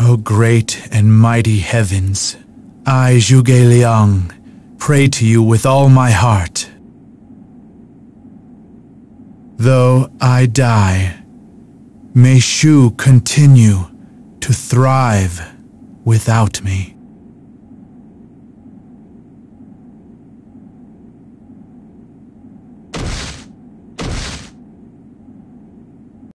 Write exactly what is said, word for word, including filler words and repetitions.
O great and mighty heavens, I, Zhuge Liang, pray to you with all my heart. Though I die, may Shu continue to thrive without me.